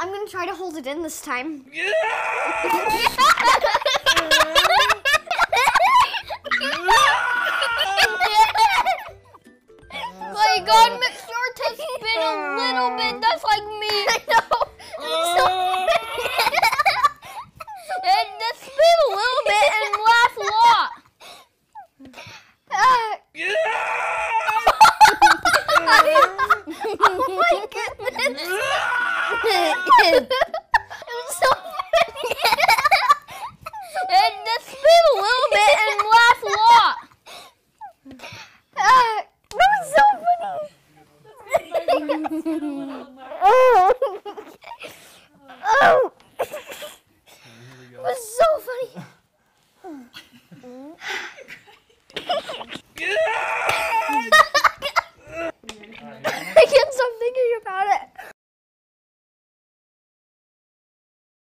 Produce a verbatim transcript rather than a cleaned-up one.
I'm gonna try to hold it in this time. Yeah! My God, make sure to spin a little bit. That's like me. I know. Oh. And just spin a little bit and laugh a lot. Uh, Yeah! oh my goodness.